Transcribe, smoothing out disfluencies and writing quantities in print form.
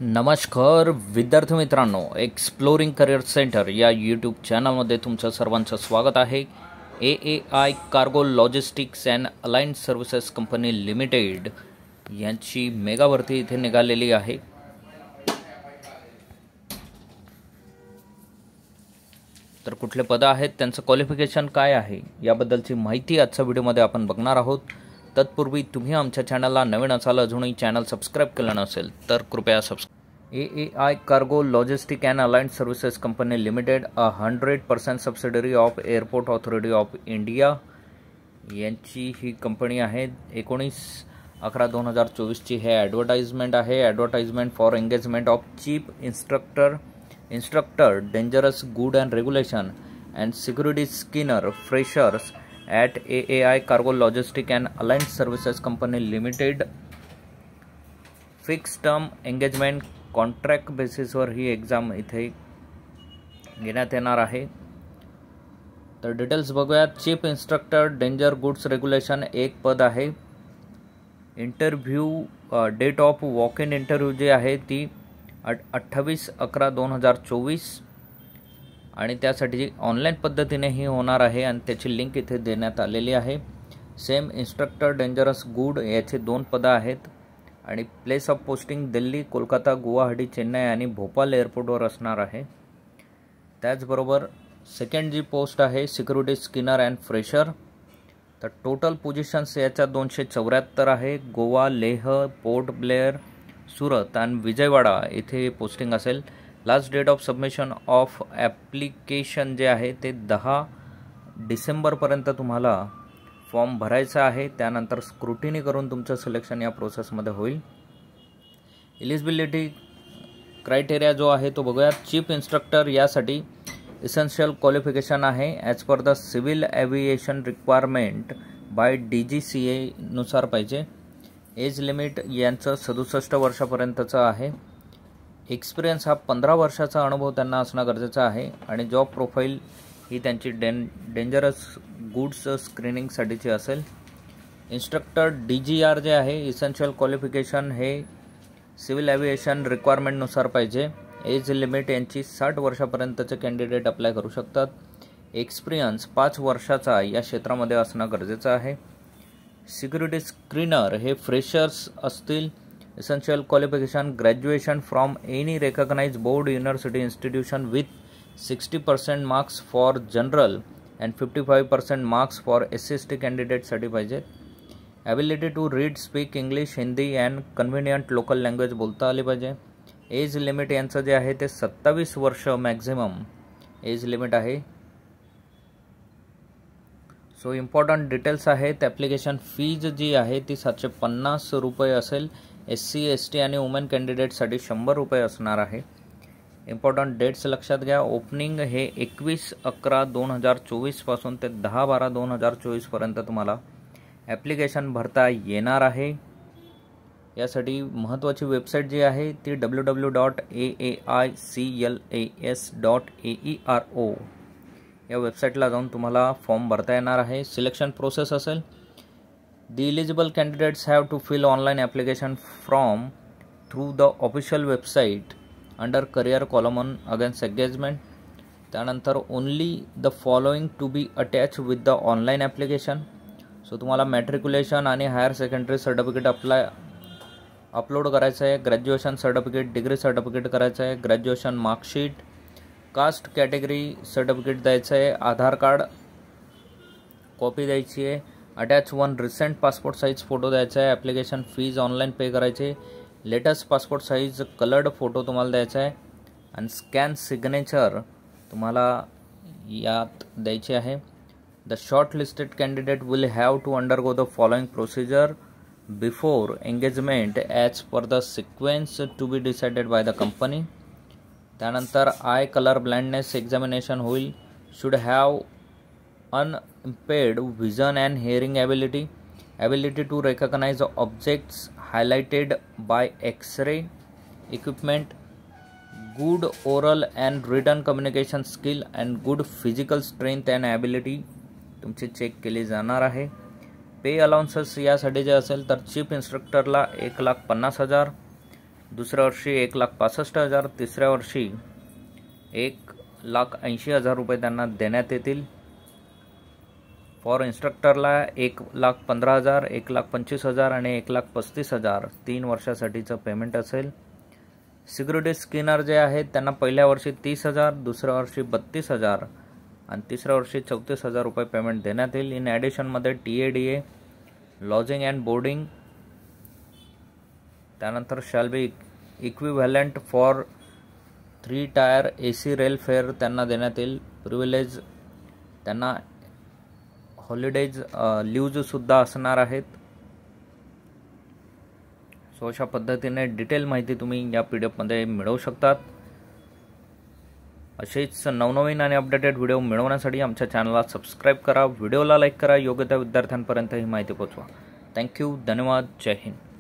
नमस्कार विद्यार्थी मित्रांनो, एक्सप्लोरिंग करिअर सेंटर या यूट्यूब चॅनलमध्ये तुमचं सर्वांचं स्वागत आहे। AAI cargo logistics and aligned services company limited यांची मेगा भरती इथे निघालेली आहे। तर कुठले पद आहेत, त्यांचं क्वालिफिकेशन काय आहे याबद्दलची माहिती आजच्या व्हिडिओमध्ये आपण बघणार आहोत। तत्पूर्वी तुम्ही आमच्या चॅनलला नवीन असाल, अजूनही चॅनल सबस्क्राइब केलं नसेल तर कृपया subscribe. AAI cargo logistic and aligned services company limited, 100% subsidiary of airport authority of India यांची ही कंपनी आहे। 19/11/2024 ची हे ॲडव्हर्टाइजमेंट आहे। Advertisement for engagement of chief instructor dangerous good and regulation and security skinner freshers at AAI cargo logistic and aligned services company limited. Fix term engagement contract बेसिसवर ही exam इथे घेण्यात येणार आहे। तर डिटेल्स बघूयात। Chief instructor danger goods regulation एक पद आहे। Interview date of walk in interview जी आहे ती 28/11/2024 आणि त्यासाठी ऑनलाईन पद्धतीनेही होणार आहे आणि त्याची लिंक इथे देण्यात आलेली आहे। सेम इंस्ट्रक्टर डेंजरस गुड याचे 2 पदं आहेत आणि place of posting Delhi, Kolkata, Guwahati, Chennai आणि भोपाळ एअरपोर्टवर असणार आहे। त्याचबरोबर सेकंड जी पोस्ट आहे सिक्युरिटी स्किनर अँड फ्रेशर, तर टोटल पोझिशन्स याच्या 274 आहे। गोवा, लेह, पोर्ट ब्लेअर, सुरत आणि विजयवाडा इथे पोस्टिंग असेल। Last date of submission of application जे आहे ते 10 डिसेंबरपर्यंत तुम्हाला फॉर्म भरायचा आहे। त्यानंतर स्क्रुटिनी करून तुमचं सिलेक्शन या प्रोसेसमध्ये होईल। एलिजिबिलिटी क्रायटेरिया जो आहे तो बघूया। चीफ इंस्ट्रक्टर यासाठी इसेन्शियल क्वालिफिकेशन आहे as per the civil aviation requirement by DGCA नुसार पाहिजे। एज लिमिट यांचं 67 वर्षापर्यंतचं आहे। एक्सपिरियन्स हा 15 वर्षाचा अनुभव त्यांना असणं गरजेचं आहे आणि जॉब प्रोफाईल ही त्यांची डेंजरस गुड्स स्क्रीनिंगसाठीची असेल। इंस्ट्रक्टर DGR जे आहे इसेन्शियल क्वालिफिकेशन हे सिव्हिल एव्हिएशन रिक्वायरमेंटनुसार पाहिजे। एज लिमिट यांची 60 वर्षापर्यंतचे कॅन्डिडेट अप्लाय करू शकतात। एक्सपिरियन्स 5 वर्षाचा या क्षेत्रामध्ये असणं गरजेचं आहे। सिक्युरिटी स्क्रीनर हे फ्रेशर्स असतील। Essential qualification graduation from any recognised board university institution with 60% marks for general and 55% marks for SC/ST कॅन्डिडेटसाठी पाहिजे। Ability to read, speak English, Hindi and convenient local language बोलता आली पाहिजे। एज लिमिट यांचं जे आहे ते 27 वर्ष मॅक्झिमम एज लिमिट आहे। सो इम्पॉर्टंट डिटेल्स आहेत। ॲप्लिकेशन फीज जी आहे ती 750 रुपये असेल। SC/ST आणि वुमेन कॅन्डिडेटसाठी 100 रुपये असणार आहे। इम्पॉर्टंट डेट्स लक्षात घ्या। ओपनिंग हे 21/11/2024 पासून ते 10/12/2024 पर्यंत तुम्हाला ॲप्लिकेशन भरता येणार आहे। यासाठी महत्त्वाची वेबसाईट जी आहे ती www.aiclas.aero या वेबसाईटला जाऊन तुम्हाला फॉर्म भरता येणार आहे। सिलेक्शन प्रोसेस असेल। The eligible candidates have to fill online application form through the official website under career column on against engagement. त्यानंतर only the following to be attach with the online application. So तुम्हाला matriculation आणि higher secondary certificate upload करायचं आहे। Graduation certificate, degree certificate करायचं आहे। Graduation marksheet, caste category certificate द्यायचं आहे। Aadhaar card copy द्यायची आहे। Attach 1 recent passport size photo द्यायचा आहे। ॲप्लिकेशन फीज ऑनलाईन पे करायचे। Latest passport size coloured photo तुम्हाला द्यायचा आहे आणि स्कॅन सिग्नेचर तुम्हाला यात द्यायची आहे। The short listed candidate will have to undergo the following procedure before engagement as per the sequence to be decided by the company. त्यानंतर आय कलर ब्लाइंडनेस एक्झामिनेशन होईल। Should have unimpaired vision and hearing ability to recognise objects highlighted by X-ray equipment, good oral and written communication skill and good physical strength and ability तुमची चेक केली जाणार आहे। पे allowances यासाठी जे असेल तर चीफ इंस्ट्रक्टरला 1,50,000, दुसऱ्या वर्षी 1,65,000, तिसऱ्या वर्षी 1,80,000 रुपये त्यांना देण्यात येतील. फॉर इन्स्ट्रक्टरला 1,15,000, 1,25,000 आणि 1,35,000 3 वर्षासाठीचं पेमेंट असेल. सिक्युरिटी स्कॅनर जे आहेत त्यांना पहिल्या वर्षी 30,000, दुसऱ्या वर्षी 32,000 आणि तिसऱ्या वर्षी 34,000 रुपये पेमेंट देण्यात येईल. इन ॲडिशनमध्ये TADA, लॉजिंग अँड बोर्डिंग, त्यानंतर shall be equivalent for 3 tier AC rail fare त्यांना देण्यात येईल. प्रिव्हिलेज त्यांना हॉलिडेज लीव्हजसुद्धा असणार आहेत. सो अशा पद्धतीने डिटेल माहिती तुम्ही या PDF मध्ये मिळवू शकतात. असेच नवनवीन आणि अपडेटेड व्हिडिओ मिळवण्यासाठी आमच्या चॅनलला सबस्क्राईब करा, व्हिडिओला लाईक करा, योग्य त्या विद्यार्थ्यांपर्यंत ही माहिती पोहोचवा. थँक्यू, धन्यवाद, जय हिंद.